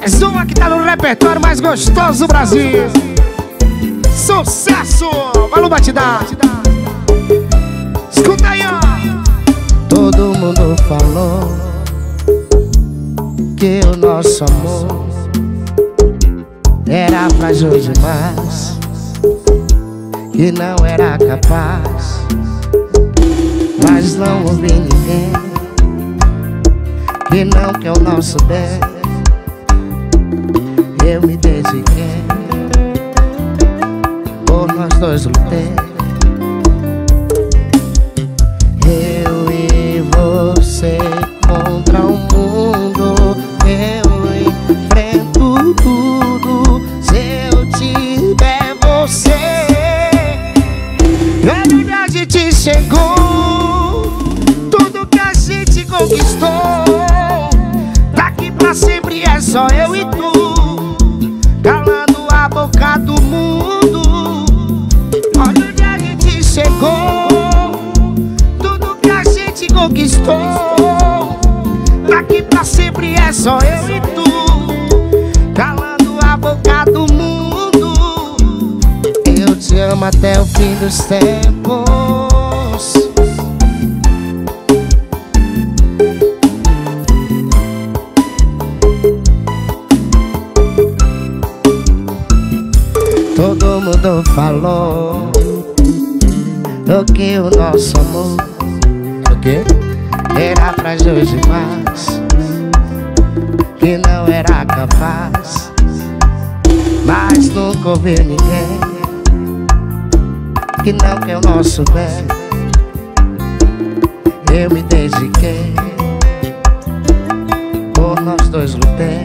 Mais uma que tá no repertório mais gostoso do Brasil. Sucesso! Valeu, batidão. Escuta aí, ó. Todo mundo falou que o nosso amor era frágil demais, que não era capaz, mas não ouvi ninguém que não quer o nosso bem. Eu me dediquei, por nós dois lutei. Eu e você contra o mundo, eu enfrento tudo. Se eu tiver você, onde a gente chegou, tudo que a gente conquistou, daqui pra sempre é só eu e tu, calando a boca do mundo. Olha onde a gente chegou, conquistou, daqui pra sempre é só eu e tu, calando a boca do mundo. Eu te amo até o fim dos tempos. Todo mundo falou do que o nosso amor era frágil demais, que não era capaz, mas nunca ouvi ninguém que não quer o nosso bem. Eu me dediquei, por nós dois lutei.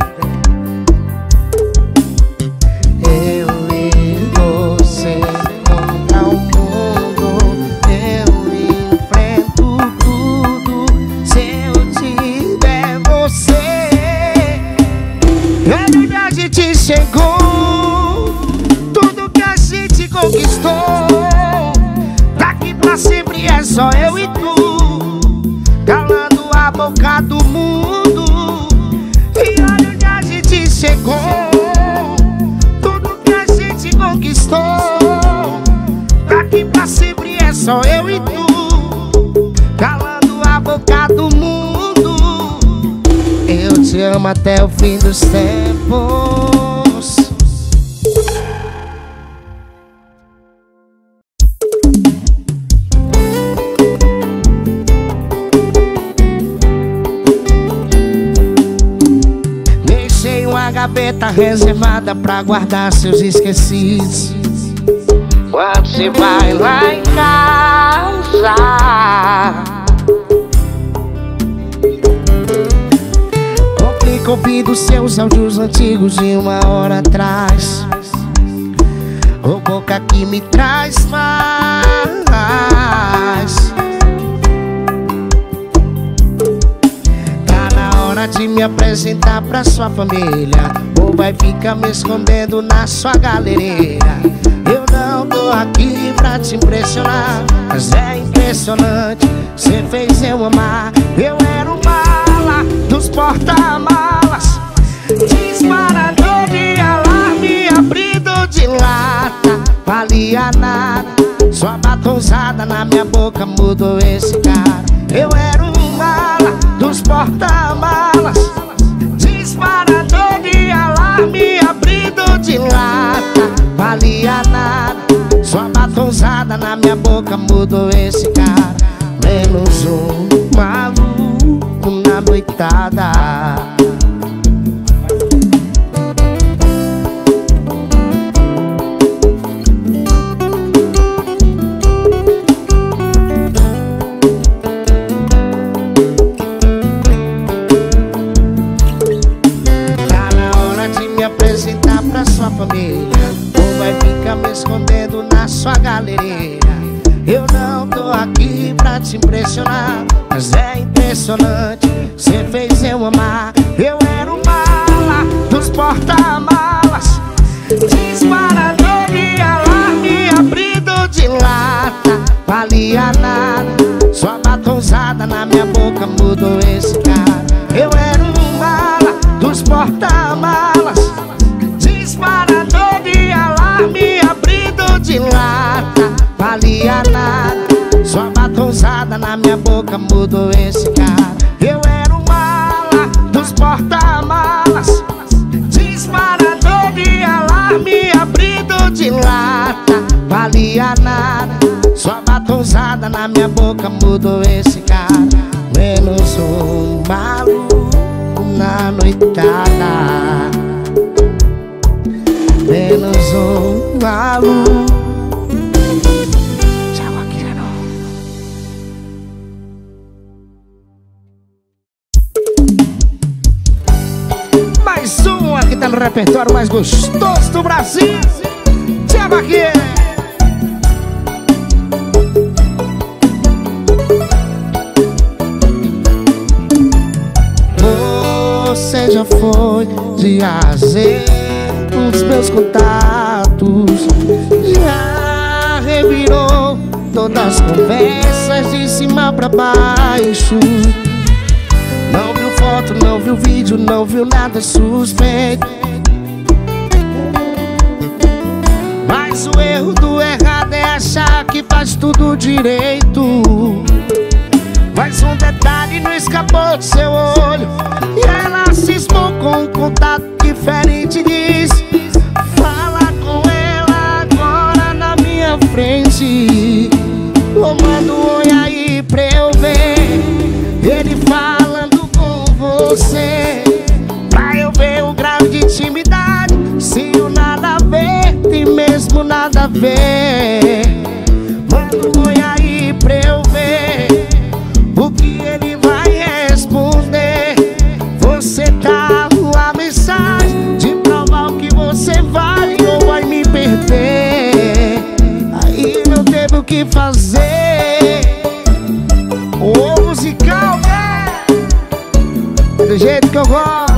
Eu e você contra o mundo, eu enfrento tudo. Se eu tiver você, onde a gente chegou, tudo que a gente conquistou, daqui pra sempre é só eu e tu, calando a boca do mundo. E olha onde a gente chegou, tudo que a gente conquistou, daqui pra sempre é só eu e tu, calando a boca do mundo. Eu te amo até o fim dos tempos. Deixei uma gaveta reservada pra guardar seus esquecidos. Quando você vai lá em casa, complica ouvindo seus áudios antigos de uma hora atrás. Ô boca que me traz paz. Tá na hora de me apresentar pra sua família, ou vai ficar me escondendo na sua galeria. Eu não tô aqui pra te impressionar, mas é impressionante, cê fez eu amar. Eu era o mala dos porta-malas, disparador de alarme, abrido de lata, valia nada. Sua batonzada na minha boca mudou esse cara. Eu era o mala dos porta-malas, disparador de alarme, abrido de lata, valia nada. Sua batonzada na minha boca mudou esse cara. Menos um maluco na noitada. Tá na hora de me apresentar pra sua família, ou vai ficar me escondendo na sua galeria. Eu não tô aqui pra te impressionar, mas é impressionante, cê fez eu amar. Eu era o mala dos porta-malas, disparador de alarme, abrido de lata, valia nada. Sua batonzada na minha boca mudou esse cara. Eu era o mala dos porta-malas, mudou esse cara. Eu era o mala dos porta-malas, disparador de alarme, abrido de lata, valia nada. Sua batonzada na minha boca mudou esse cara. Menos um maluco na noitada, menos um maluco. Mais uma que tá no repertório mais gostoso do Brasil. Tiago aqui. Você já foi de azer os meus contatos, já revirou todas as conversas de cima pra baixo. Não viu foto, não viu vídeo, não viu nada suspeito. Mas o erro do errado é achar que faz tudo direito. Mas um detalhe não escapou do seu olho, e ela cismou com um contato diferente. Diz: fala com ela agora na minha frente. Ô, manda um oi aí pra eu ver ele falando com você, pra eu ver o grau de intimidade. Se o nada a ver tem mesmo nada a ver. Manda um oi aí pra eu ver o que ele vai responder. Você tá a mensagem de provar o que você vale ou vai me perder. Aí não teve o que fazer. O musical, né? Do jeito que eu gosto.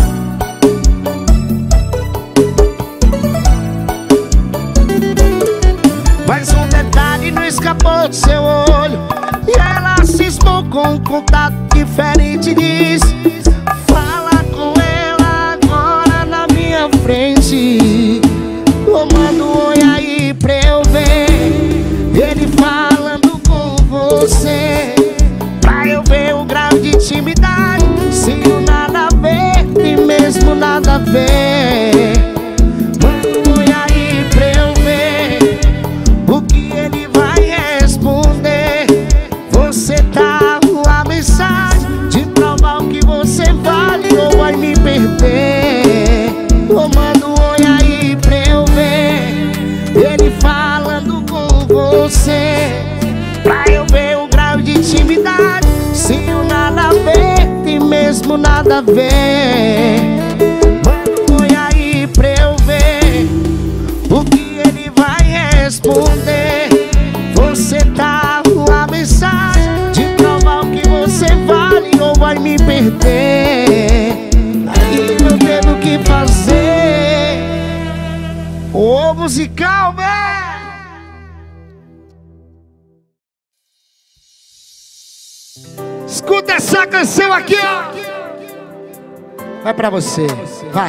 Mas um detalhe não escapou do seu olho, e ela cismou com um contato diferente. Diz: fala com ela agora na minha frente. Ô, manda um oi aí pra eu ver ele falando com você, pra eu ver o grau de intimidade. Se o nada a ver tem mesmo nada a ver. Manda um oi aí pra eu ver o que ele vai responder. Você tá a mensagem de provar o que você vale ou vai me perder. Ô, manda um oi aí pra eu ver ele falando com você, pra eu ver o grau de intimidade. Se o nada a ver tem mesmo nada a ver. Manda um oi aí pra eu ver o que ele vai responder. Você tá a mensagem de provar o que você vale ou vai me perder. Aí não teve o que fazer. O musical, velho. Escuta essa canção aqui, ó. Vai pra você, vai.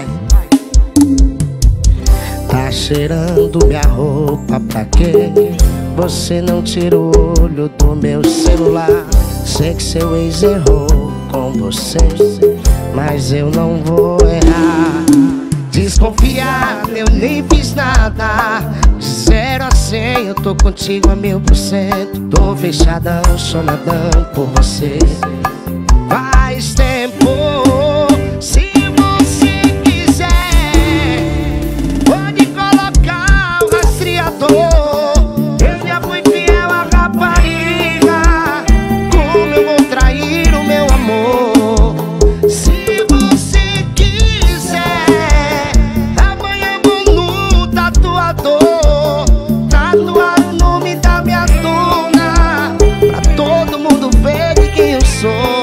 Tá cheirando minha roupa pra quê? Você não tira o olho do meu celular. Sei que seu ex errou com você, mas eu não vou errar. Desconfiado, eu nem fiz nada. De 0 a 100 eu tô contigo a 1000%. Tô fechadão, sonadão por você. Faz tempo. Se você quiser, pode colocar o rastreador. Eu já fui fiel à rapariga. Como eu vou trair o meu amor? Se você quiser, amanhã vou no tatuador tatuar o nome da minha dona, pra todo mundo ver de quem eu sou.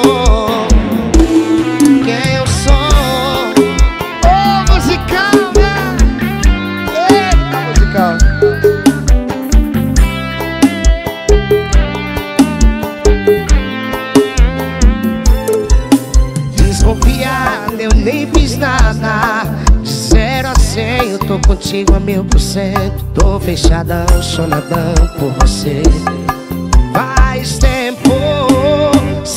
Quem eu sou. Ô, musical, né? Eita, musical. Desconfiado, eu nem fiz nada. De 0 a 100 eu tô contigo a 1000%. Tô fechadão, sonadão por você. Faz tempo.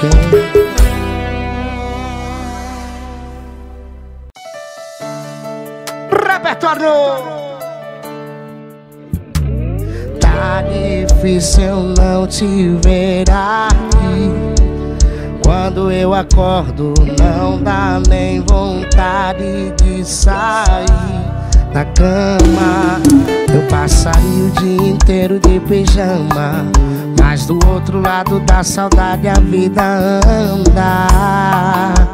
Repertório. Tá difícil eu não te ver aqui. Quando eu acordo não dá nem vontade de sair da cama. Eu passaria o dia inteiro de pijama, mas do outro lado da saudade a vida anda.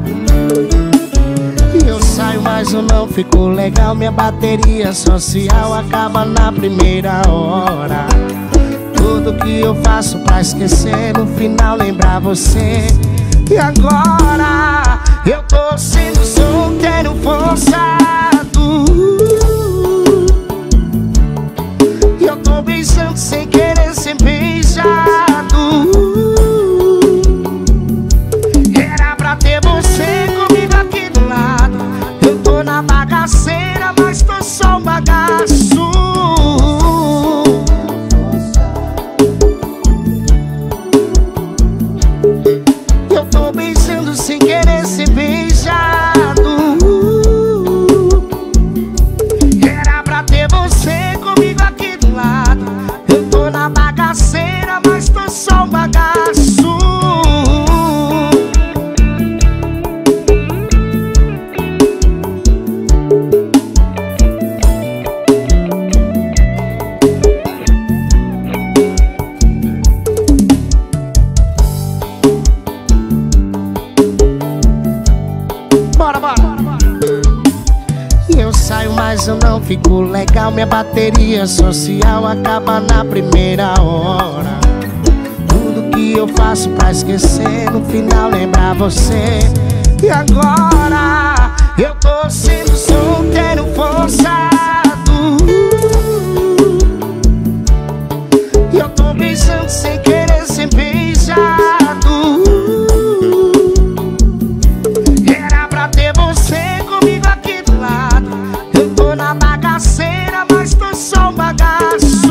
Eu saio, mas eu não fico legal. Minha bateria social acaba na primeira hora. Tudo que eu faço pra esquecer, no final lembrar você. E agora eu tô sendo solteiro forçado. E eu tô beijando sem querer ser beijado. Era pra ter você comigo aqui do lado. Eu tô na bagaceira, mas tô só um bagaço. Eu tô beijando sem querer ser beijado. Era pra ter você comigo aqui do lado. Eu tô na bagaceira, mas tô só um bagaço. Eu saio, mas eu não fico legal. Minha bateria social acaba na primeira hora. Tudo que eu faço pra esquecer, no final lembrar você. E agora eu tô sendo solteiro forçado. E eu tô beijando sem querer ser beijado. Era pra ter você comigo aqui do lado. Eu tô na bagaceira, mas tô só um bagaço.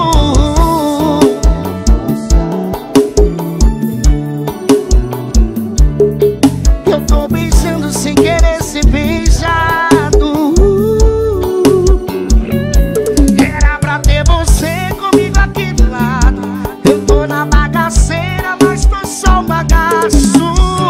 Eu tô beijando sem querer ser beijado. Era pra ter você comigo aqui do lado. Eu tô na bagaceira, mas tô só um bagaço.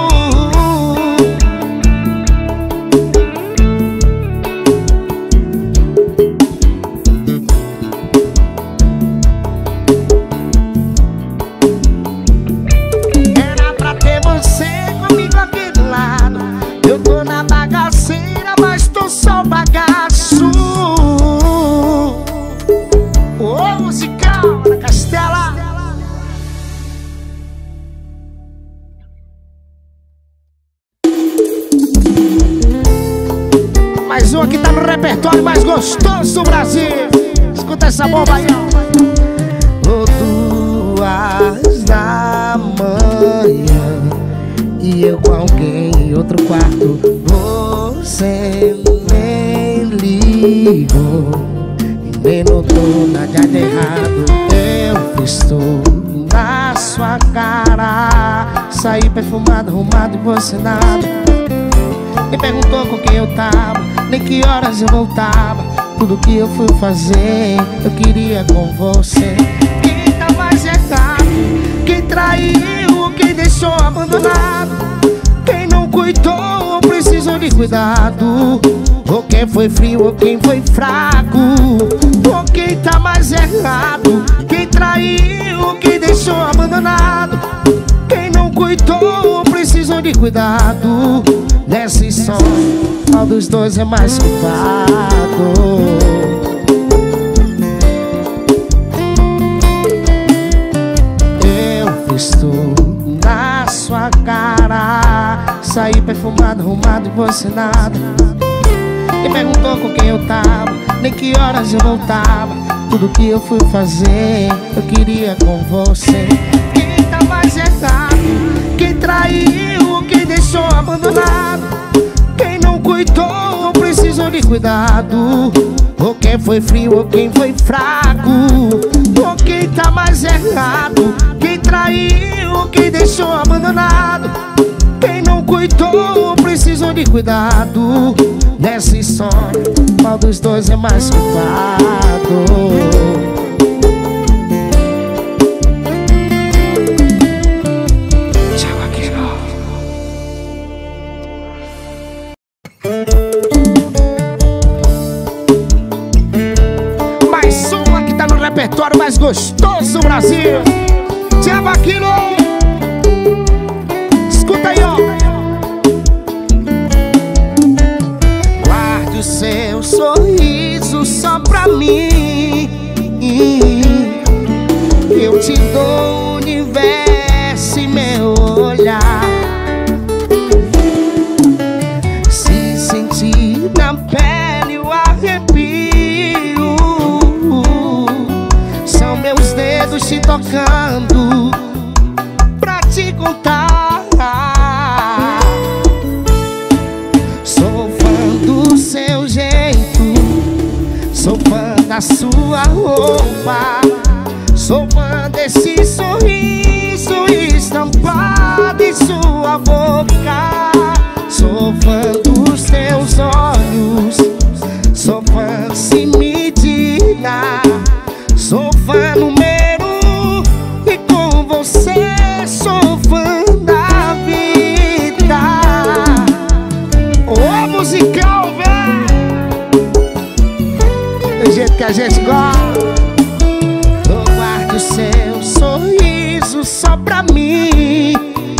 Era pra ter você comigo aqui do lado. Eu tô na bagaceira, mas tô só um bagaço. Ô, musical da Castela. Mais um que tá no repertório mais gostoso do Brasil. Escuta essa bomba aí, ó. Ou 2 da manhã e eu com alguém em outro quarto. Você nem ligou e nem notou nada de errado. Eu fiz tudo na sua cara. Saí perfumado, arrumado e você nada. Me perguntou com quem eu tava, nem que horas eu voltava. Tudo que eu fui fazer, eu queria com você. Quem tá mais errado? Quem traiu? Quem deixou abandonado? Quem não cuidou, precisou de cuidado. Ou quem foi frio, ou quem foi fraco. Ou quem tá mais errado? Quem traiu? Quem deixou abandonado? Quem não cuidou, precisou de cuidado. Nesse som, qual dos dois é mais culpado? Eu fiz tudo na sua cara. Saí perfumado, arrumado e você nada. Me perguntou com quem eu tava, nem que horas eu voltava. Tudo que eu fui fazer, eu queria com você. Quem tá mais errado? Quem traiu? Quem deixou abandonado? Quem não cuidou, precisou de cuidado. Ou quem foi frio, ou quem foi fraco. Ou quem tá mais errado? Quem traiu? quem deixou abandonado, quem não cuidou precisou de cuidado. Nessa história, qual dos dois é mais culpado? Mais uma que tá no repertório mais gostoso do Brasil. Thiago Aquino. Escuta aí, ó. Guarde o seu sorriso só pra mim. Eu te dou o universo e meu olhar. Se sentir na pele o arrepio, são meus dedos te tocando pra te contar. Sou fã do seu jeito, sou fã da sua roupa, sou fã desse sorriso estampado em sua boca. Sou fã dos teus olhos, sou fã se me digna, sou fã número um, e com você sou fã da vida. Ô, musical, velho. Do jeito que a gente gosta. Guarde o seu sorriso só pra mim.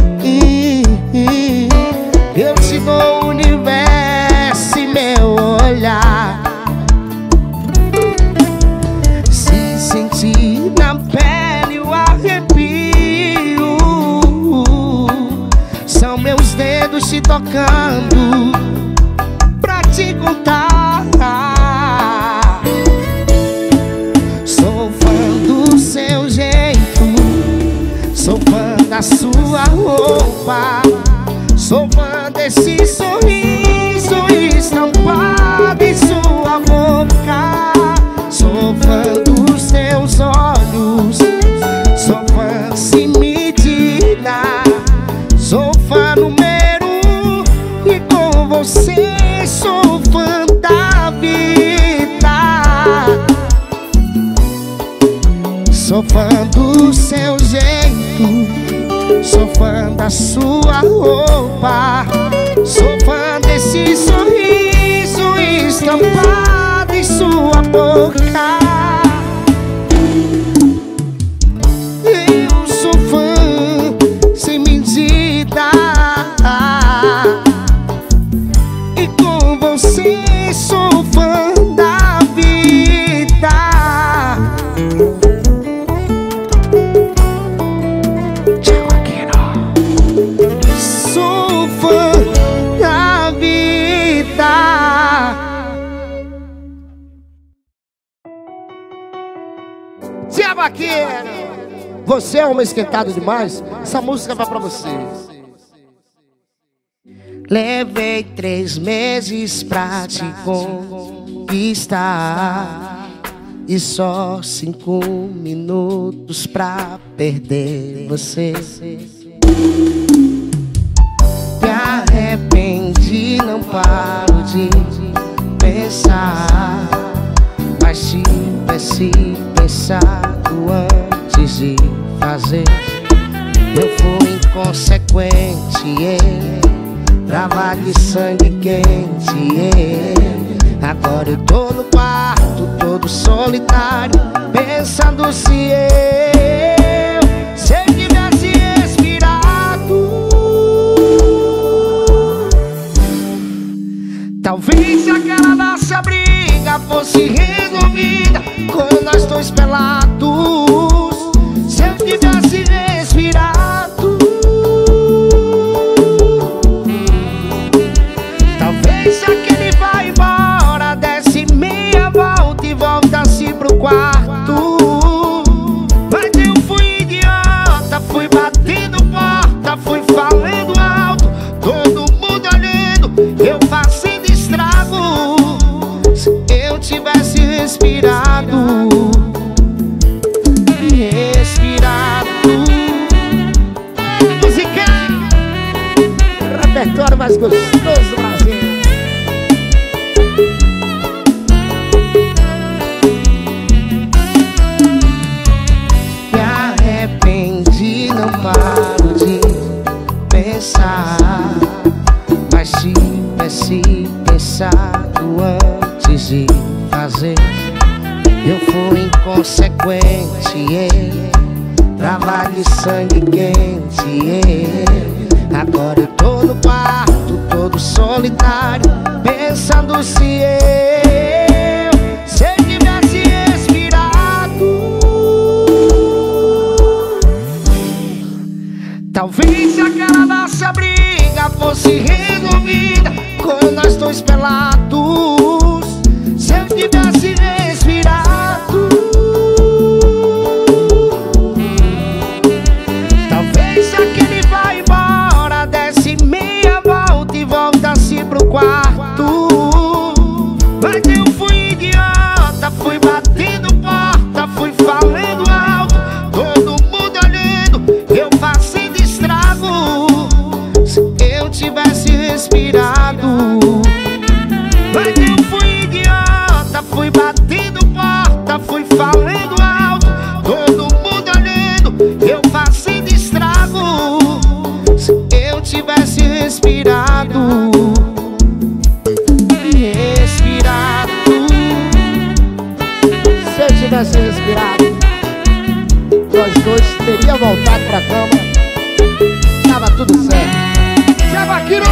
Eu te dou o universo e meu olhar. Se sentir na pele o arrepio, são meus dedos te tocando pra te contar. Sou fã do seu jeito, sou fã da sua roupa, sou fã desse sorriso estampado em sua boca. Sou fã dos teus olhos, sou fã se me digna, sou fã número um, e com você sou fã da vida. Sou fã do seu jeito, sou fã da sua roupa, sou fã desse sorriso estampado em sua boca. Eu sou fã sem medida, e com você sou fã da vida. Sou fã da vida. Thiago Aquino. Você é uma esquentada demais. Essa música vai pra você. Levei 3 meses pra te conquistar, e só 5 minutos pra perder você. Me arrependi, não paro de pensar, mas tivesse pensado antes de fazer. Eu fui inconsequente, trava de sangue quente, agora eu tô no quarto todo solitário, pensando se eu tivesse respirado. Talvez aquela nossa briga fosse resolvida com nós dois pelados, se eu tivesse respirado. Talvez aquele vai embora desse meia volta e volta-se pro quarto. Mas eu fui idiota, fui batendo porta, fui falando alto, todo mundo olhando, eu fazendo estrago. Se eu tivesse respirado, Eu fui inconsequente, trabalho de sangue quente, agora eu tô no quarto todo solitário, pensando se eu tivesse respirado. Talvez aquela nossa briga fosse resolvida com nós dois pelados, se eu tivesse respirado. Talvez se aquele vai embora desse meia volta e volta-se pro quarto. Mas eu fui idiota, fui batendo porta, fui falando alto, todo mundo olhando, eu fazendo estrago. Se eu tivesse respirado. Mas eu fui idiota, fui batendo porta, fui falando alto, todo mundo olhando, eu fazendo estrago. Se eu tivesse respirado. Se eu tivesse respirado, nós dois teríamos voltado pra cama, tava tudo certo. Zé Vaqueiro!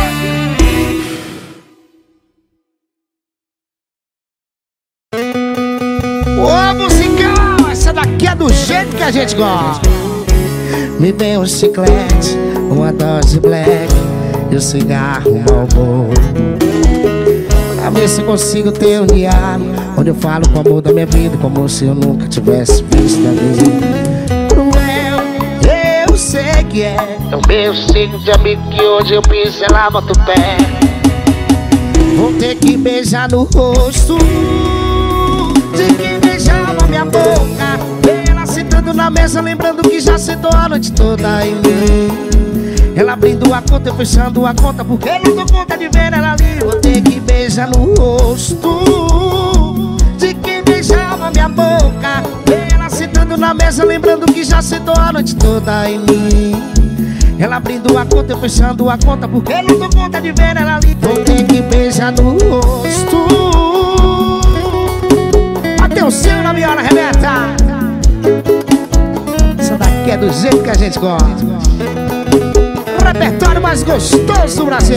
Ô musical, essa daqui é do jeito que a gente gosta. Me dê um chiclete, uma dose black e um cigarro Marlboro, pra ver se consigo ter um diário onde eu falo com o amor da minha vida, como se eu nunca tivesse visto a vida. Cruel, eu sei que é o meu signo de amigo que hoje eu piso, ela bota o pé. Vou ter que beijar no rosto de quem beijava minha boca, ela sentando na mesa lembrando que já sentou a noite toda em mim. Ela abrindo a conta, eu fechando a conta, porque eu não dou conta de ver ela ali. Vou ter que beijar no rosto de quem beijava minha boca, ela sentando na mesa lembrando que já sentou a noite toda em mim. Ela abrindo a conta, eu fechando a conta, porque eu não dou conta de ver ela ali. Vou ter que beijar no rosto. Atenção na viola, arrebenta. Essa daqui é do jeito que a gente gosta. O repertório mais gostoso do Brasil.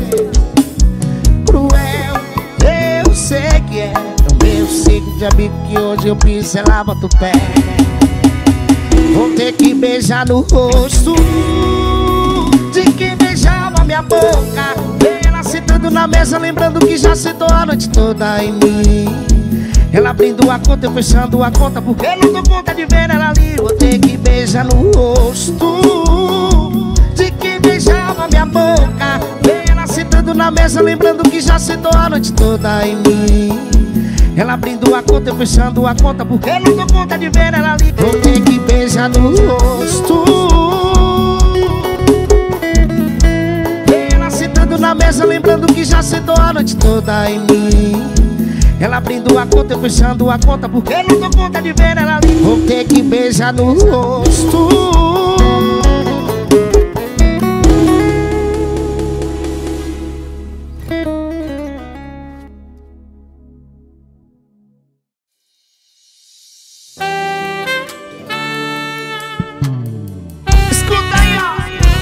Cruel, eu sei que é o meu signo de amigo que hoje eu piso, ela bota o pé. Vou ter que beijar no rosto de quem beijava minha boca, ela sentando na mesa lembrando que já sentou a noite toda em mim. Ela abrindo a conta, eu fechando a conta, porque eu não dou conta de ver ela ali. Vou ter que beijar no rosto de quem beijava minha boca, ela sentando na mesa lembrando que já sentou a noite toda em mim. Ela abrindo a conta, eu fechando a conta, porque eu não dou conta de ver ela ali. Vou ter que beijar no rosto, ela sentando na mesa lembrando que já sentou a noite toda em mim. Ela abrindo a conta, eu fechando a conta, porque eu não dou conta de ver ela ali. Vou ter que beijar no rosto. Escuta aí, ó.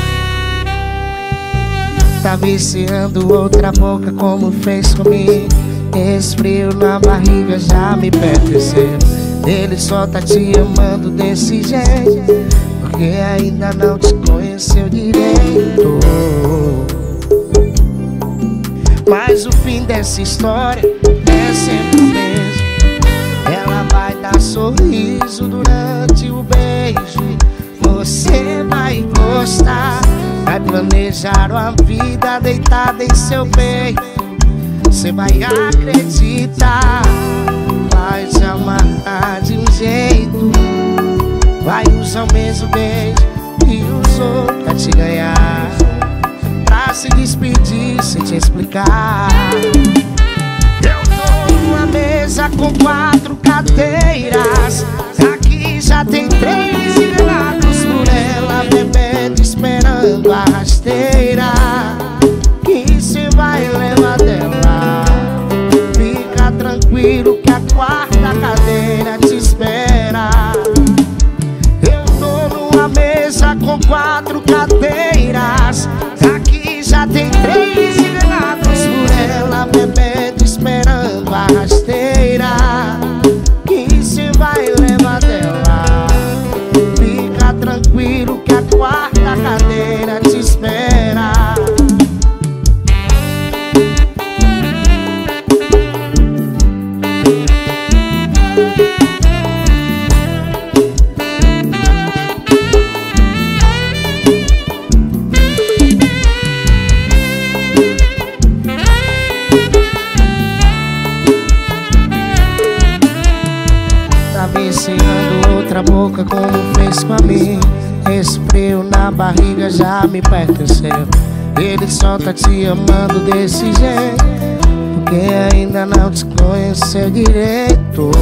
Tá viciando outra boca como fez comigo. Esse frio na barriga já me pertenceu. Ele só tá te amando desse jeito porque ainda não te conheceu direito. Mas o fim dessa história é sempre o mesmo. Ela vai dar sorriso durante o beijo. Você vai gostar, vai planejar uma vida deitada em seu peito. Você vai acreditar, vai te amar de um jeito. Vai usar o mesmo beijo que usou pra te ganhar, pra se despedir sem te explicar. Eu tô numa mesa com 4 cadeiras, aqui já tem 3 enganados por ela, bebendo, esperando a rasteira que cê vai levar dela. Fica tranquilo que a 4ª cadeira te espera. Eu tô numa mesa com 4 cadeiras. Aqui já tem 3 enganados por ela bebendo, esperando a rasteira que cê vai levar dela. Fica tranquilo que a 4ª cadeira te espera. Tá viciando outra boca como fez com a minha. Esse frio na barriga já me pertenceu. Ele só tá te amando desse jeito porque ainda não te conheceu direito.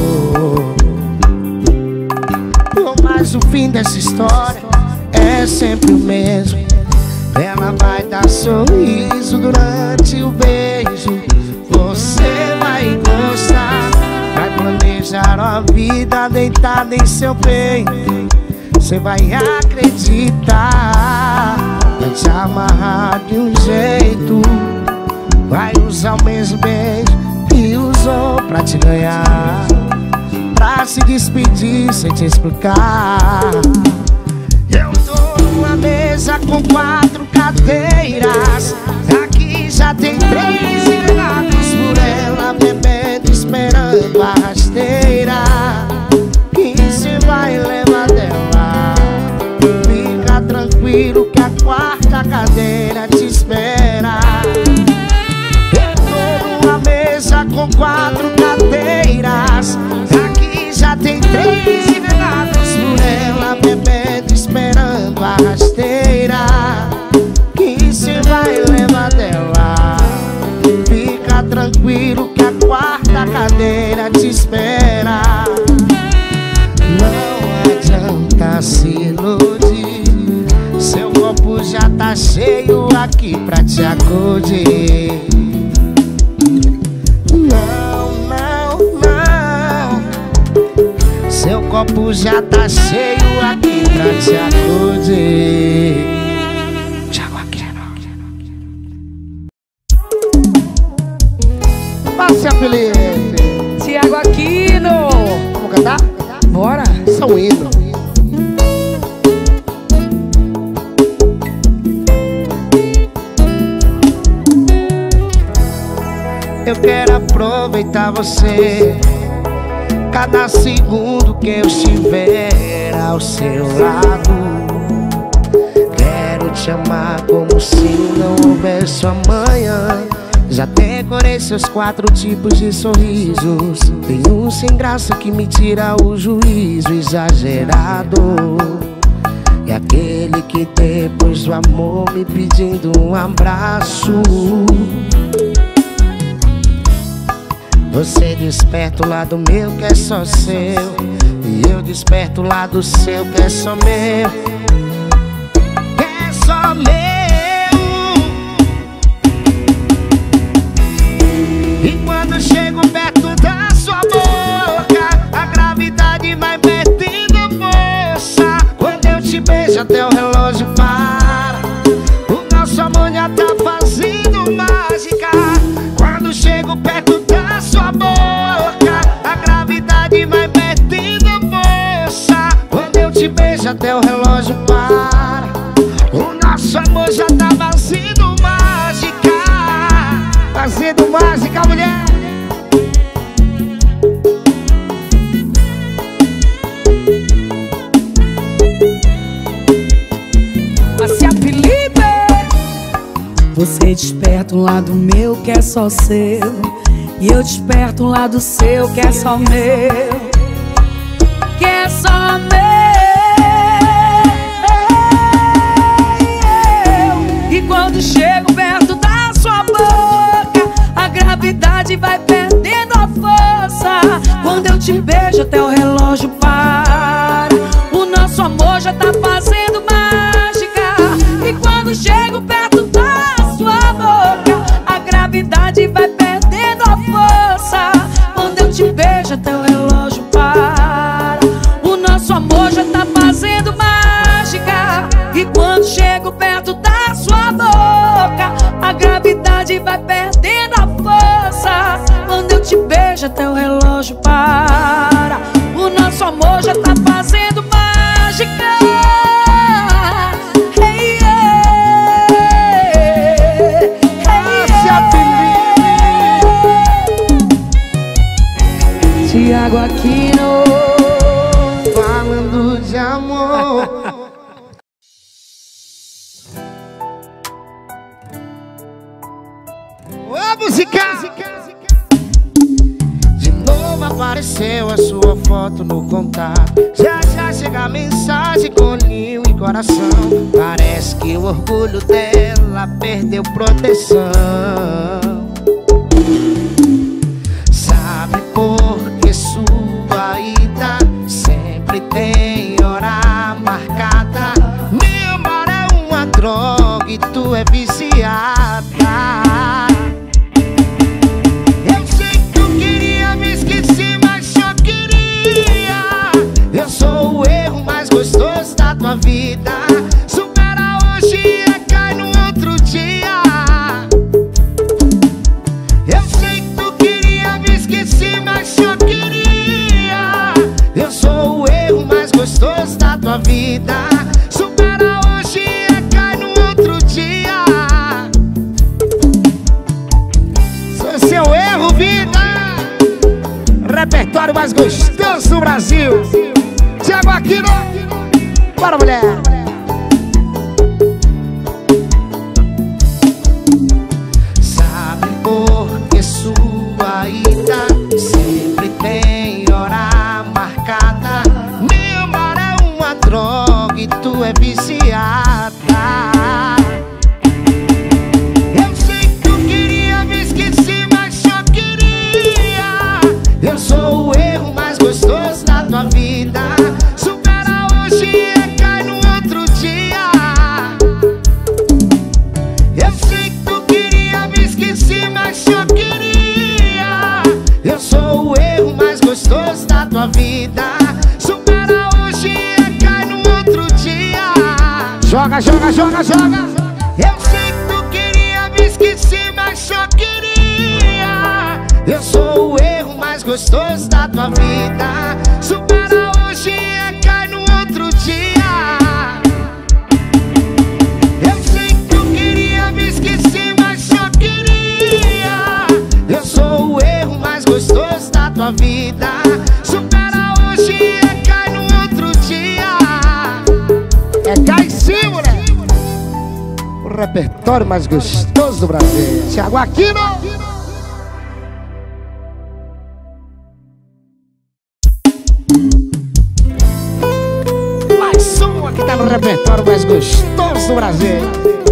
Mas o fim dessa história é sempre o mesmo. Ela vai dar sorriso durante o beijo. Você vai gostar, vai planejar a vida deitada em seu peito. Você vai acreditar, vai te amarrar de um jeito. Vai usar o mesmo beijo que usou pra te ganhar, pra se despedir sem te explicar. Eu tô numa mesa com 4 cadeiras. Aqui já tem 3 enganados por ela bebendo, esperando a rasteira que cê vai levar dela. Fica tranquilo que a 4ª cadeira te espera. Eu tô numa mesa com 4 cadeiras. Aqui já tem 3 enganados por ela bebendo, esperando a rasteira que cê vai levar dela. Fica tranquilo que a 4ª cadeira te espera. Não adianta se iludir, seu copo já tá cheio aqui pra te acudir. Não, não, não, seu copo já tá cheio aqui pra te acudir. Thiago Aquino. Passe a Felipe. Thiago Aquino. Vamos cantar? Bora. São hino. Eu quero aproveitar você, cada segundo que eu estiver ao seu lado. Quero te amar como se não houvesse amanhã. Já decorei seus 4 tipos de sorrisos. Tem um sem graça que me tira o juízo, exagerado. E aquele que depois do amor me pedindo um abraço. Você desperta o lado meu que é só seu, e eu desperto o lado seu que é só meu, que é só meu. E quando chego perto da sua boca, a gravidade vai perdendo força. Quando eu te beijo até o relógio para, o nosso amor já tá fazendo mágica. Quando chego perto da sua boca, a gravidade vai perdendo força. Quando eu te beijo até o relógio para, o nosso amor já tá fazendo mágica. Fazendo mágica, mulher. Márcia Felipe. Você desperta um lado meu que é só seu, e eu desperto um lado seu que é só meu, que é só meu. E quando chego perto da sua boca, a gravidade vai perdendo a força. Quando eu te beijo até o relógio para, o nosso amor já tá fazendo mágica. E quando chego perto da sua boca, a gravidade vai perdendo a força. Quando eu te beijo até o relógio relógio para. O nosso amor já tá fazendo mágica, e quando chego perto da sua boca, a gravidade vai perdendo a força. Quando eu te beijo até o relógio para. O nosso amor já tá fazendo mágica. Hey, yeah. Hey, yeah. Thiago Aquino, falando de amor. Ô, música! De novo apareceu a sua foto no contato. Já já chega a mensagem com ninho e coração. Parece que o orgulho dela perdeu proteção. Sabe por que sua ida sempre tem hora marcada? Meu amor é uma droga e tu é viciada. Eu sei que tu queria me esquecer, mas só queria. Eu sou o erro mais gostoso da tua vida. Supera hoje e cai no outro dia. Eu sei que tu queria me esquecer, mas só queria. Eu sou o erro mais gostoso da tua vida. Supera hoje e cai no outro dia. Sou seu erro, vida. Repertório mais gostoso do Brasil. Thiago Aquino. Bora, mulher. Sabe por que sua ida sempre tem hora marcada? Meu amor é uma droga e tu é viciada. Eu sei que tu queria me esquecer, mas só queria. Eu sou o erro mais gostoso da tua vida. Supera hoje e cai no outro dia. Eu sei que tu queria me esquecer, mas só queria. Eu sou o erro mais gostoso da tua vida. Supera hoje e cai no outro dia. Joga, joga, joga, joga. Eu sei que tu queria me esquecer, mas só queria. Eu sou o erro mais gostoso da tua vida. Supera hoje e cai no outro dia. Eu sei que tu queria me esquecer, mas só queria. Eu sou o erro mais gostoso da tua vida. Supera hoje e cai no outro dia. É cá em cima, mulher. O repertório mais gostoso do Brasil. Thiago Aquino. Mais uma que tá no repertório mais gostoso do Brasil.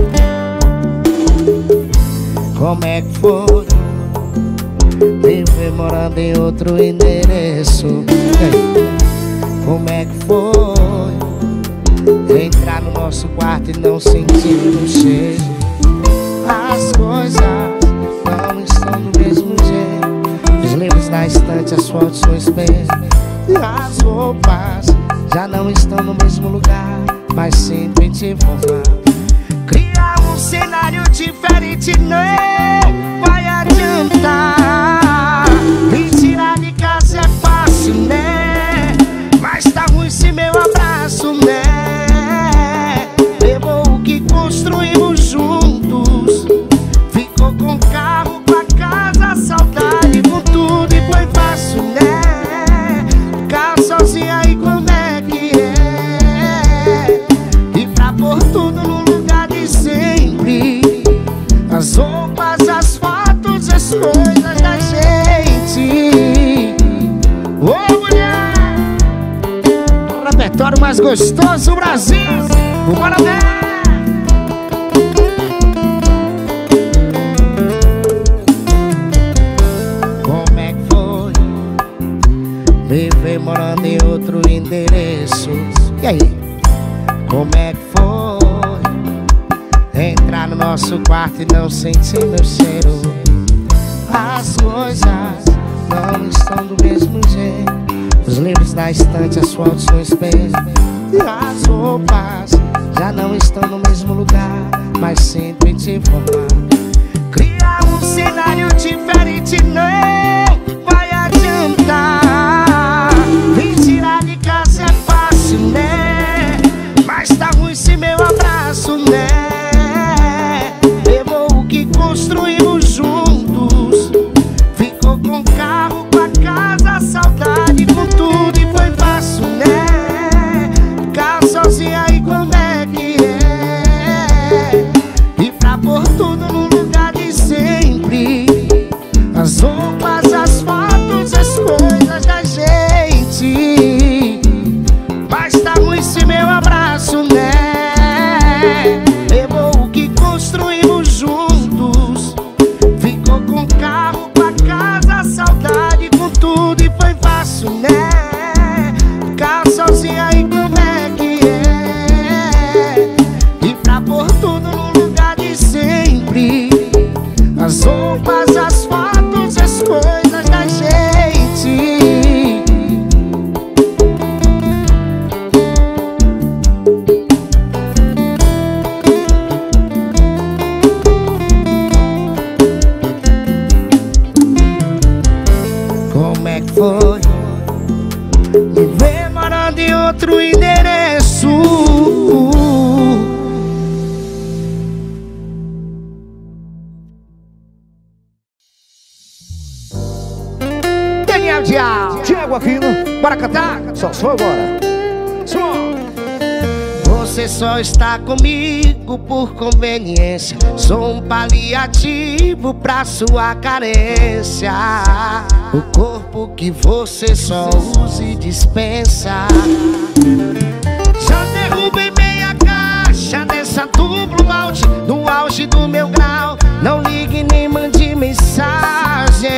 Como é que foi viver morando em outro endereço? Como é que foi entrar no nosso quarto e não sentir o cheiro? As coisas não estão do mesmo jeito. Os livros na estante, as fotos no espelho, e as roupas já não estão no mesmo lugar. Mas sinto em te informar, criar um cenário diferente não vai adiantar. Me tirar de casa é fácil, né? Mas tá ruim se meu abraço, né? Levou o que construímos juntos. Ficou com o carro, com a casa, a saudade, com tudo, e foi fácil, né? Ficar sozinha aí, como é que é? E pra pôr tudo no lugar de sempre, as roupas, as fotos, as coisas da gente. Ô, mulher! O repertório mais gostoso do Brasil. Bora ver. Como é que foi viver morando em outro endereço? E aí? Como é que foi entrar no nosso quarto e não sentir meu cheiro? As coisas não estão do mesmo jeito. livros da estante, as fotos no espelho e as roupas já não estão no mesmo lugar, mas sempre te informar. Criar um cenário diferente não vai adiantar. Me tirar de casa é fácil, né? Mas tá ruim se meu abraço, né? Levou o que construímos juntos, ficou com o carro, com a casa, a saudade, com tudo, e foi fácil, né? Ficar sozinha aí, como é que é? E pra pôr tudo no lugar de sempre, as roupas, as fotos, as coisas da gente. Mas tá ruim se meu abraço, né? Levou o que construímos juntos, ficou com o carro, com a casa, a saudade, com tudo, e foi fácil, né? Ficar sozinha aí, como é que é? E pra pôr tudo no lugar de sempre, as roupas, as fotos, as coisas da gente. Como é que foi me ver morando em outro endereço? Daniel Dial, Thiago Aquino, bora cantar? só foi agora. Você só está comigo por conveniência, sou um paliativo pra sua carência. O corpo que você só usa e dispensa. Já derrubei meia caixa dessa duplo malte, no auge do meu grau. Não ligue nem mande mensagem,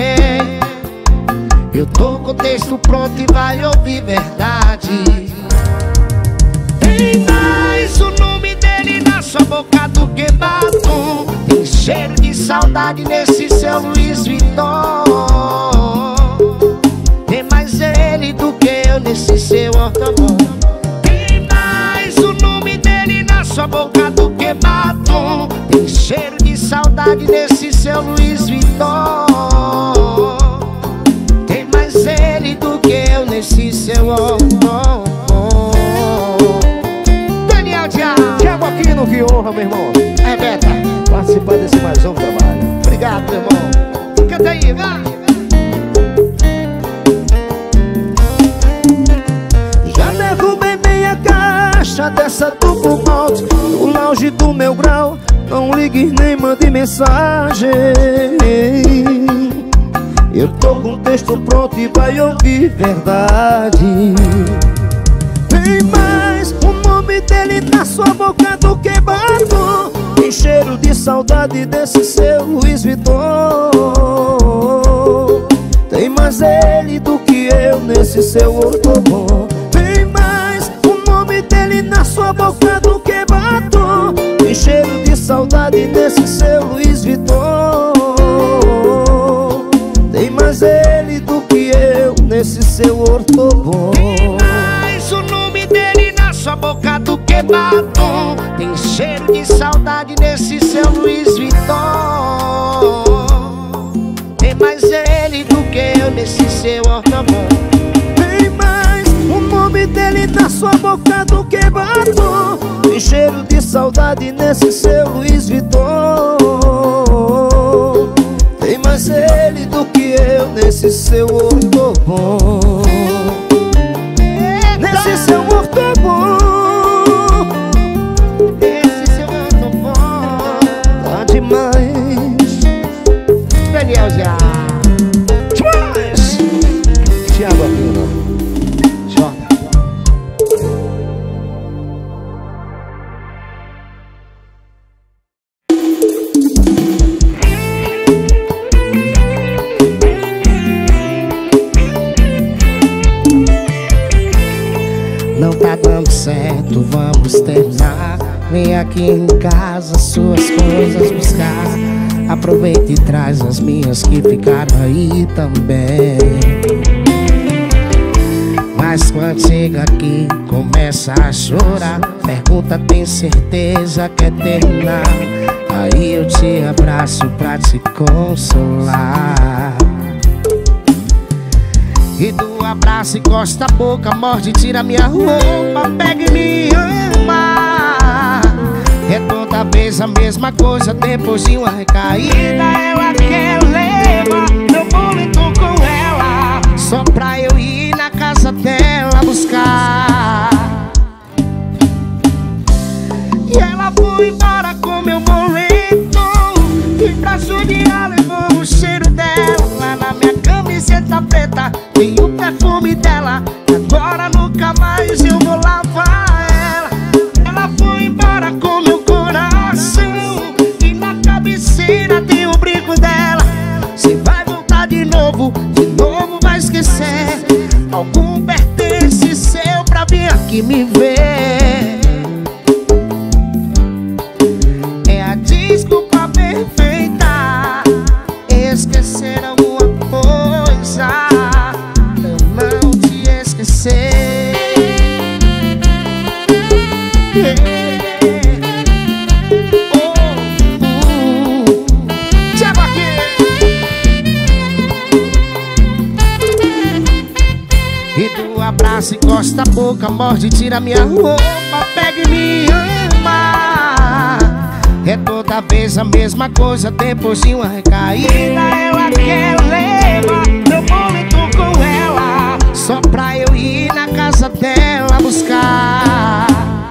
eu tô com o texto pronto e vai ouvir verdade. Tem mais o nome dele na sua boca do que batom. Tem cheiro de saudade nesse seu Louis Vuitton. Tem mais ele do que eu nesse seu ortobon. Tem mais o nome dele na sua boca do que batom. Tem cheiro de saudade nesse seu Louis Vuitton. Tem mais ele do que eu nesse seu ortobon. Thiago Aquino, que honra, meu irmão, É, Beta, participar desse mais um trabalho. obrigado, meu irmão. Canta aí, vai. Já derrubei meia caixa dessa duplo malte, no auge do meu grau. Não ligue nem mande mensagem, eu tô com o texto pronto e vai ouvir verdade. Tem mais o nome dele na sua boca do que batom. Tem cheiro de saudade desse seu Louis Vuitton. Tem mais ele do que eu nesse seu ortobon. Tem mais o nome dele na sua boca do que batom. Tem cheiro de saudade desse seu Louis Vuitton. Tem mais ele do que eu nesse seu ortobon. O nome dele na sua boca do que batom. Tem cheiro de saudade nesse seu Louis Vuitton. Tem mais ele do que eu nesse seu ortobon. Tem mais o nome dele na sua boca do que batom. Tem cheiro de saudade nesse seu Louis Vuitton. Tem mais ele do que eu nesse seu ortobon. Nesse seu ortobon. Esse seu ortobon Tá demais. Daniel já. Demais. Thiago Aquino. Jordan. Não tá dando certo, vamos terminar. Vem aqui em casa, suas coisas buscar. Aproveita e traz as minhas que ficaram aí também. Mas quando chega aqui, começa a chorar. Pergunta, tem certeza que é terminar? Aí eu te abraço pra te consolar. E do abraço encosta a boca, morde, tira minha roupa, pega e me ama. É toda vez a mesma coisa, depois de uma recaída ela quer levar meu momento com ela, só pra eu ir na casa dela buscar. E ela foi embora com meu boleto, e pra judiar levou o cheiro dela. Na minha camiseta preta tem o perfume dela, agora nunca mais eu vou lavar ela. Ela foi embora com meu coração, e na cabeceira tem o brinco dela. Cê vai voltar de novo vai esquecer algum pertence seu pra vir aqui me ver. É a desculpa perfeita, esquecer alguma coisa, eu não te esquecer. Chega aqui. E do abraço encosta a boca, morde, tira minha roupa, pega e me ama. É toda vez a mesma coisa, depois de uma recaída ela quer levar meu momento com ela, só pra eu ir na casa dela buscar.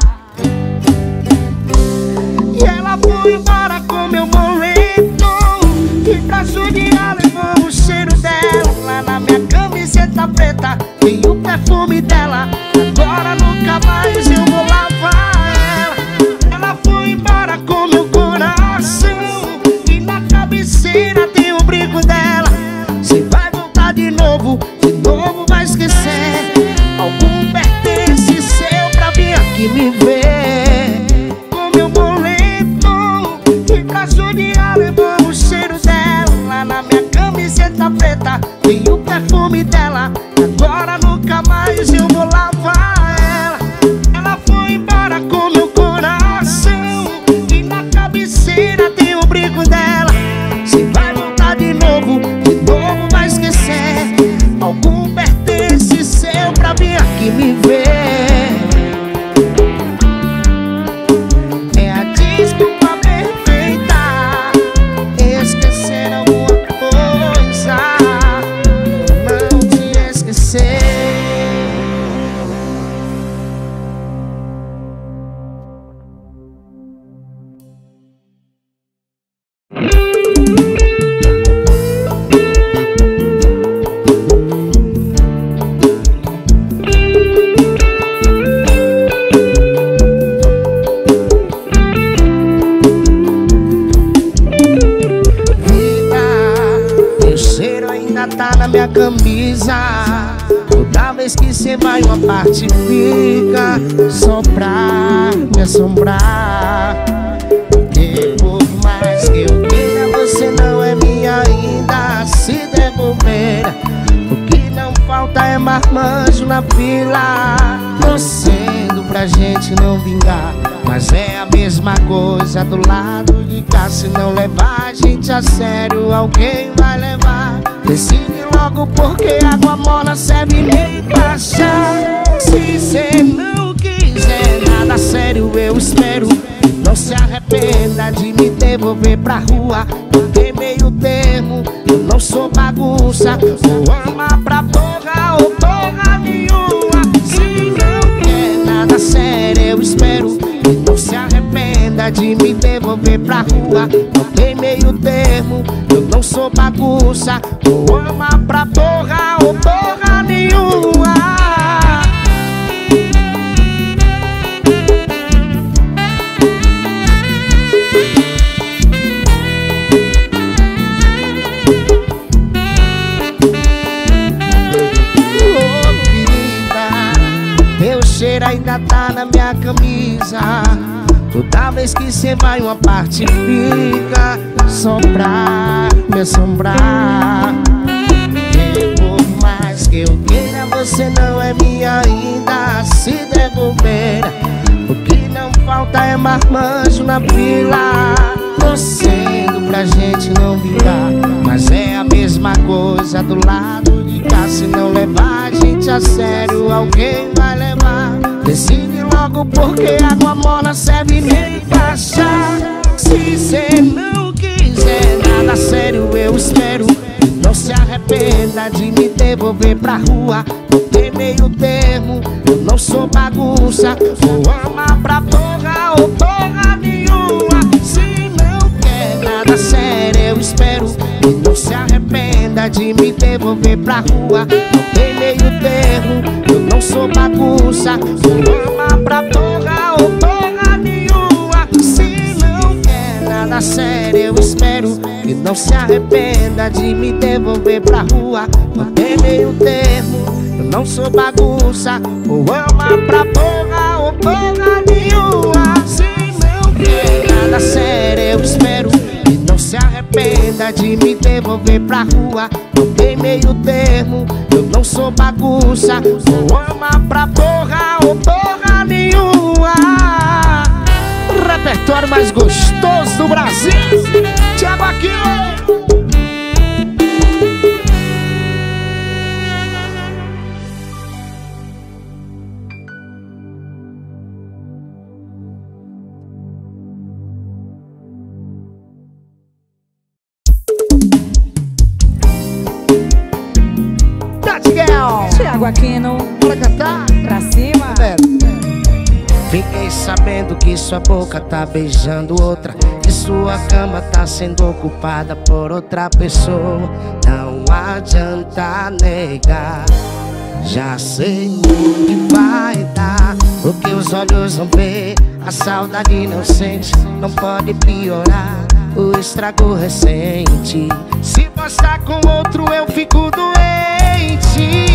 E ela foi embora com meu boleto, e pra judiar levou o cheiro dela. Na minha camiseta preta tem o perfume dela, agora nunca mais eu vou lavar ela. Ela foi embora com meu coração, e na cabeceira tem o brinco dela. Cê vai voltar de novo vai esquecer algum pertence seu pra vir aqui me ver. Com meu boleto, e pra judiar levou o cheiro dela. Na minha camiseta preta tem o perfume dela, agora nunca mais eu vou lavar ela. Ela foi embora com meu coração, e na cabeceira tem o brinco dela. Cê vai voltar de novo vai esquecer algum pertence seu pra vir aqui me ver. É a desculpa perfeita, esquecer alguma coisa, não te esquecer. Tá na minha camisa, toda vez que cê vai uma parte fica só pra me assombrar. Porque por mais que eu queira, você não é minha ainda. Se devolver, o que não falta é marmanjo na fila, torcendo pra gente não vingar. Mas é a mesma coisa do lado de cá. Se não levar a gente a sério, alguém vai levar. Decide logo, porque água morna serve nem pra chá. Se cê não quiser nada sério, eu espero. Não se arrependa de me devolver pra rua, porque meio termo, eu não sou bagunça. Ou ama pra porra ou porra nenhuma. Se não quer nada sério, eu espero. Não se arrependa de me devolver pra rua, não tem meio termo, eu não sou bagunça. Ou ama pra porra ou porra nenhuma. Oh, querida, teu cheiro ainda tá na minha camisa. Toda vez que cê vai uma parte fica só pra me assombrar. E por mais que eu queira, você não é minha ainda. Se devolver, o que não falta é marmanjo na fila. Torcendo pra gente não brigar, mas é a mesma coisa do lado de cá. Se não levar a gente a sério, alguém vai levar. Decide logo, porque água morna serve nem pra chá. Se cê não quiser nada sério, eu espero. Não se arrependa de me devolver pra rua. Não tem meio termo, eu não sou bagunça. Ou ama pra porra ou porra nenhuma. Se não quer nada sério, eu espero. E não se arrependa de me devolver pra rua. Não tem meio termo, eu não sou bagunça. Ou ama pra porra ou porra nenhuma. Se não quer nada sério, eu espero. E não se arrependa de me devolver pra rua. Não tem meio termo, eu não sou bagunça. Ou ama pra porra ou porra nenhuma. Se não quer nada sério, eu espero. E não se arrependa de me devolver pra rua. Não tem meio termo, eu não sou bagunça. Ou ama pra porra ou porra nenhuma. O repertório mais gostoso do Brasil, Thiago Aquino. Thiago Aquino, bora cantar? pra cima. Fiquei sabendo que sua boca tá beijando outra, que sua cama tá sendo ocupada por outra pessoa. Não adianta negar, já sei o que vai dar. O que os olhos não vê, a saudade não sente. Não pode piorar o estrago recente. Se postar com outro eu fico doente.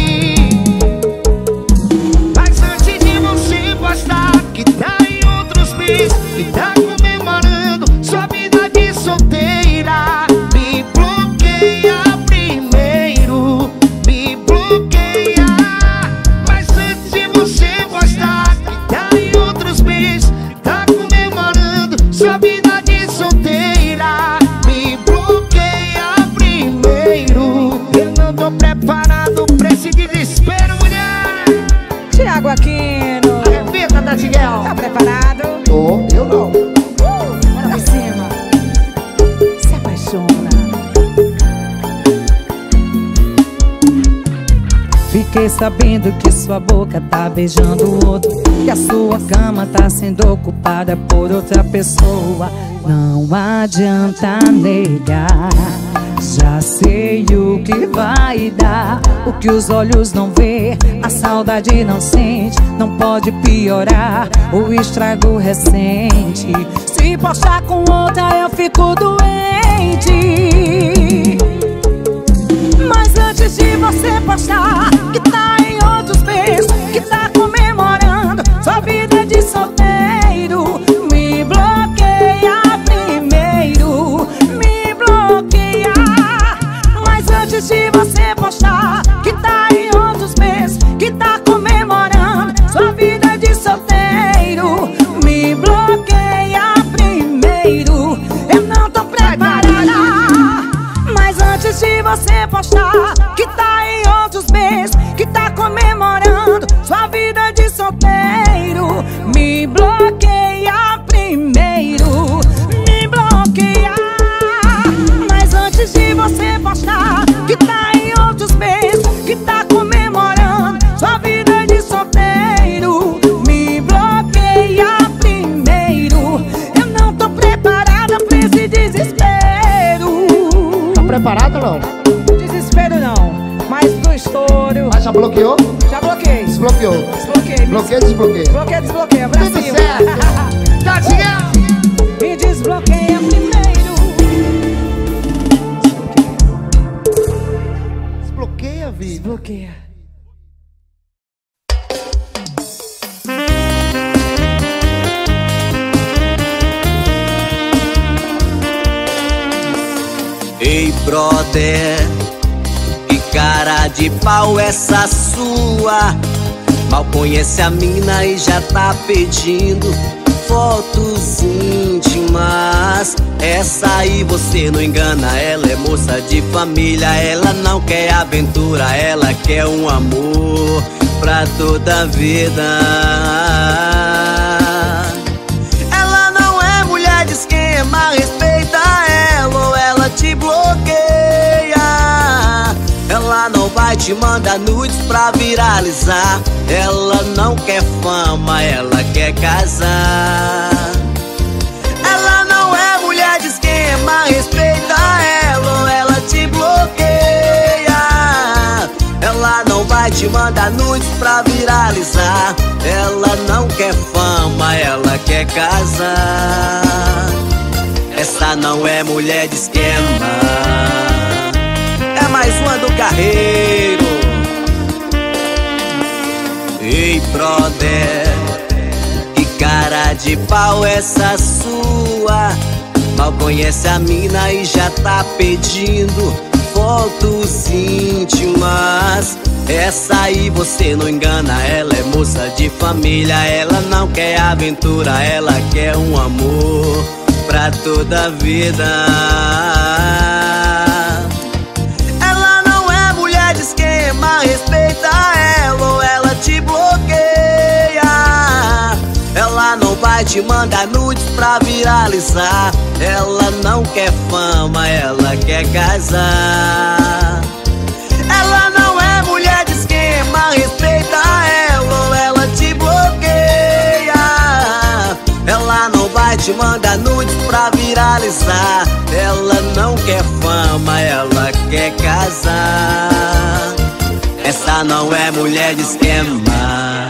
Mas antes de você postar que tá em outros meses, que tá comemorando sua vida de solteira, me bloqueia primeiro, me bloqueia. Mas antes de você postar que tá em outros meses, que tá comemorando sua vida de solteira, me bloqueia primeiro. Eu não tô preparado pra esse desespero, mulher. Thiago Aquino, Arrebenta, Tatiel. tá preparado? Tô, eu não. Bora pra cima. Se apaixona. Fiquei sabendo que sua boca tá beijando outro, que a sua cama tá sendo ocupada por outra pessoa. Não adianta negar, já sei o que vai dar. O que os olhos não vê, a saudade não sente. Não pode piorar o estrago recente. Se postar com outra eu fico doente. Mas antes de você postar que tá em outros beijos, que tá comemorando sua vida de solteiro, me bloqueia primeiro, me bloqueia. Mas antes de você postar que tá em outros beijos, que tá comemorando sua vida de solteiro, me bloqueia primeiro. Eu não tô preparada. Mas antes de você postar que tá em outros meses, que tá comemorando sua vida de solteiro, me bloqueia primeiro, me bloqueia. Mas antes de você postar que tá em outros meses, que tá comemorando sua vida de solteiro, me bloqueia primeiro. Eu não tô preparada pra esse desespero. Tá preparado ou não? Desespero não, mas do estouro. Mas já bloqueou? Já bloqueei. Desbloqueou. Desbloqueei. Bloqueio, desbloqueio. Bloqueia, desbloqueia. Pra Tudo cima. certo. Tatiel. Me desbloqueia primeiro. Desbloqueia, vida. Desbloqueia. Ei, brother, que cara de pau essa sua. Mal conhece a mina e já tá pedindo fotos íntimas. Essa aí você não engana, ela é moça de família. Ela não quer aventura, ela quer um amor pra toda a vida. Ela não é mulher de esquema, respeita ela ou ela te bloqueia. Ela não vai te mandar nudes pra viralizar. Ela não quer fama, ela quer casar. Ela não é mulher de esquema, respeita ela ou ela te bloqueia. Ela não vai te mandar nudes pra viralizar. Ela não quer fama, ela quer casar. Essa não é mulher de esquema, é mais uma do carreiro. Ei, brother, que cara de pau essa sua. Mal conhece a mina e já tá pedindo fotos íntimas. Essa aí você não engana, ela é moça de família. Ela não quer aventura, ela quer um amor pra toda a vida. Ela não é mulher de esquema, respeita ela ou ela te bloqueia. Ela não vai te mandar nudes pra viralizar. Ela não quer fama, ela quer casar. Ela não é mulher de esquema, respeita ela ou ela te bloqueia. Ela não vai te mandar nudes pra viralizar. Ela não quer fama, ela quer casar. Essa não é mulher de esquema.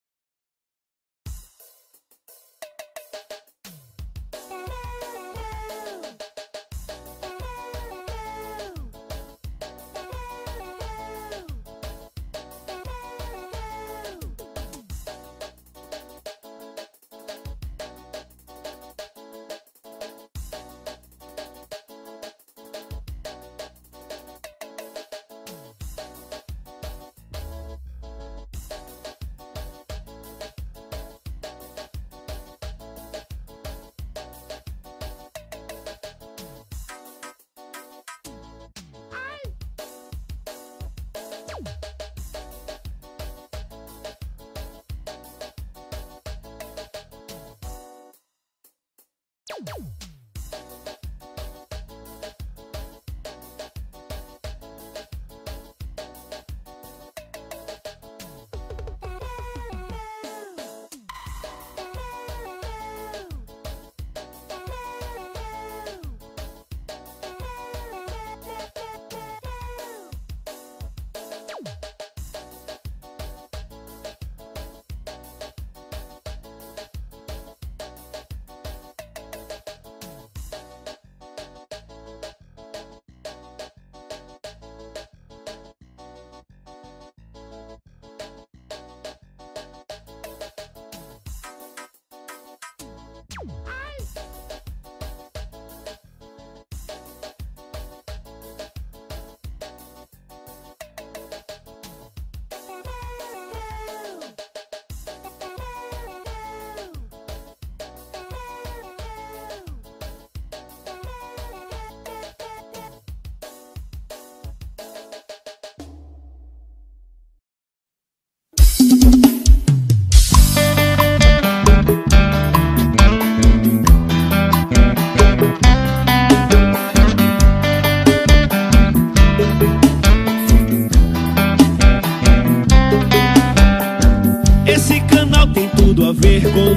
com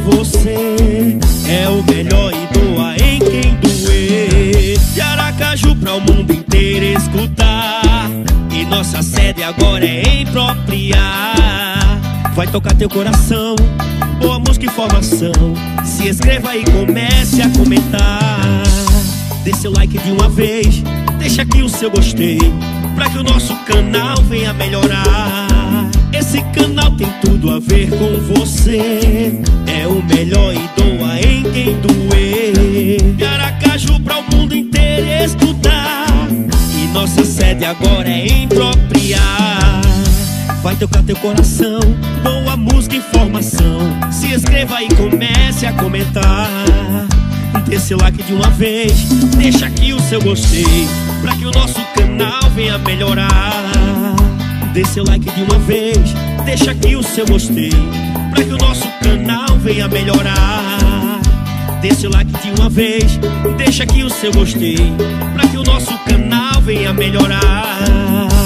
você é o melhor e doa em quem doer. De Aracaju pra o mundo inteiro escutar, e nossa sede agora é em Propriar. Vai tocar teu coração, boa música e informação. Se inscreva e comece a comentar. Dê seu like de uma vez, deixa aqui o seu gostei, pra que o nosso canal venha melhorar. Esse canal tem tudo a ver com você, é o melhor e doa em quem doer. De Aracaju pra o mundo inteiro estudar, e nossa série de agora é impropriar. Vai tocar teu coração, boa música e informação. Se inscreva e comece a comentar. Dê seu like de uma vez, deixa aqui o seu gostei, pra que o nosso canal venha melhorar. Dê seu like de uma vez, deixa aqui o seu gostei, pra que o nosso canal venha melhorar. Dê seu like de uma vez, deixa aqui o seu gostei, pra que o nosso canal venha melhorar.